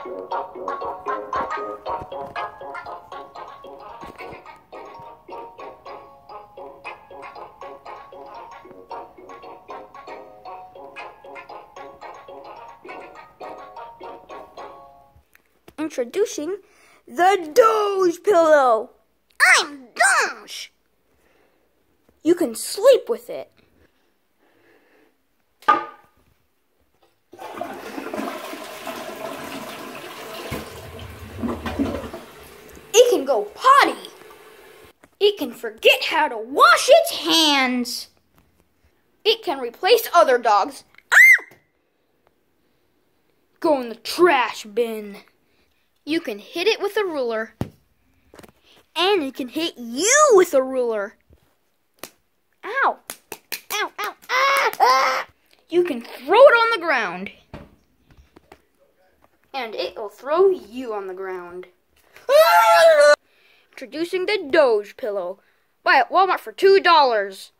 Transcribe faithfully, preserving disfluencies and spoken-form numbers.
Introducing the Doge pillow. I'm Doge. You can sleep with it. It can go potty. It can forget how to wash its hands. It can replace other dogs. Ah! Go in the trash bin. You can hit it with a ruler. And it can hit you with a ruler. Ow! Ow, ow, ah, ah! You can throw it on the ground. And it will throw you on the ground. Ah! Introducing the Doge pillow. Buy at Walmart for two dollars.